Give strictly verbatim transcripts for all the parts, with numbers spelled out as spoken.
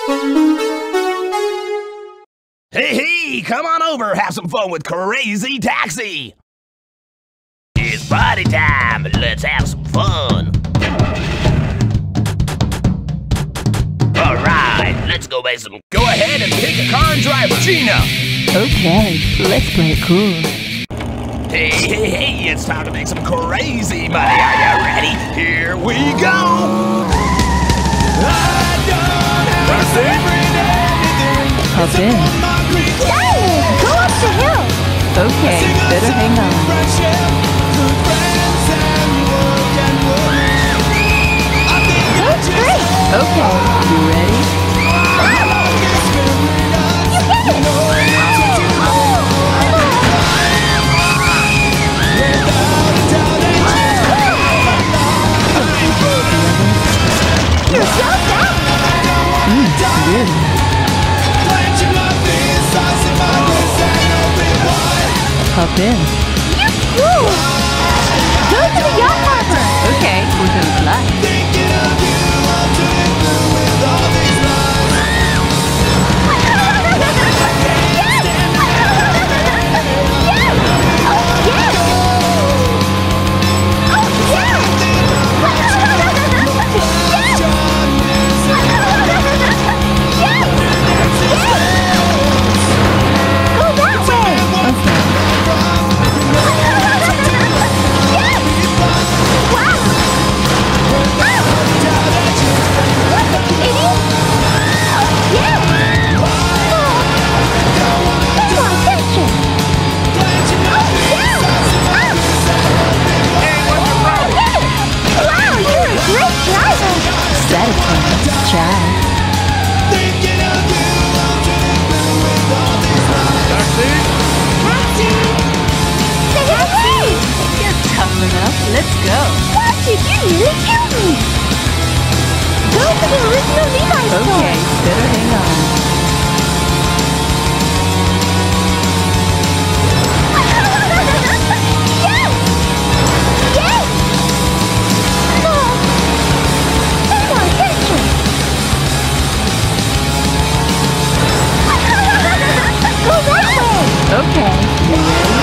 Hey, hey, come on over, have some fun with Crazy Taxi! It's party time, let's have some fun! Alright, let's go make some... Go ahead and pick a car and drive, Gina! Okay, let's play it cool. Hey, hey, hey, it's time to make some crazy money, are you ready? Here we go! I don't have anything. Hop in. Dang! Go up the hill! Okay, better hang on. That's great! Okay, you ready? You did it! You're so fast! Mm, really? Hop in. Woo! Go to the yacht harbor! Okay, we're gonna fly. Let's go. Taxi, you nearly killed me. Go to the original Levi's store. Okay, better hang on. Yes! Yes! Oh, pay more attention. Go that way. Okay, you ready?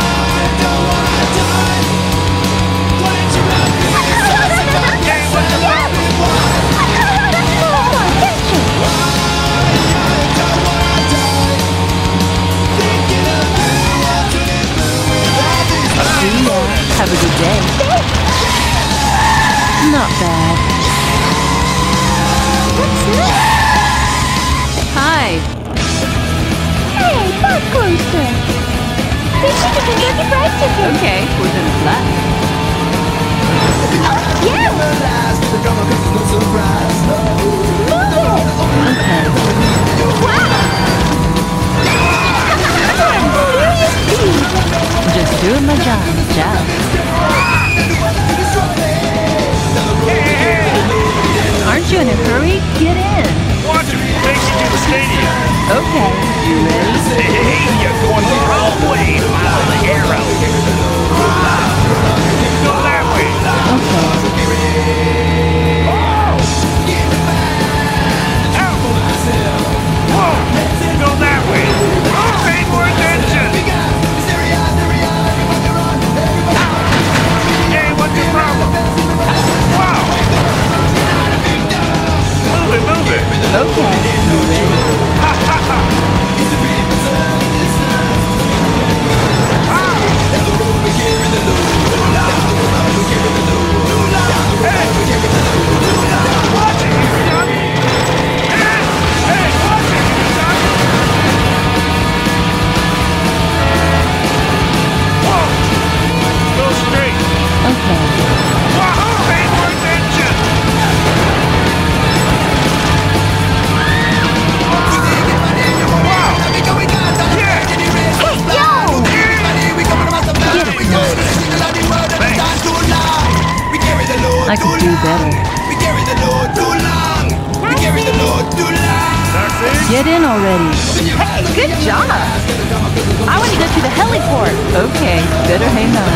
Have a good day. Not bad. What's this? Hi. Hey, Park Coaster. Think you can get the price ticket. Okay, we're gonna fly. Oh, yeah! Move it! Okay. Wow! Serious speed. Just doing my job, job. Aren't you in a hurry? Get in. Watch him, takes you to the stadium. Okay, you ready? Hey, hey, you're going the wrong way. Follow the arrow. Go that way. Okay. Whoa! Go that way. Pay more attention. Hey, what's your problem? Wow! Move it, move it. Okay, you ready? Ha ha ha! I could do better. Get in already. Hey, good job! I want to go to the heliport. Okay, better hang on.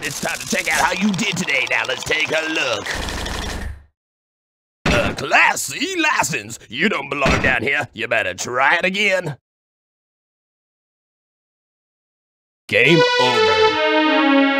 it's time to check out how you did today. Now let's take a look. A Class C license. You don't belong down here. You better try it again. Game over.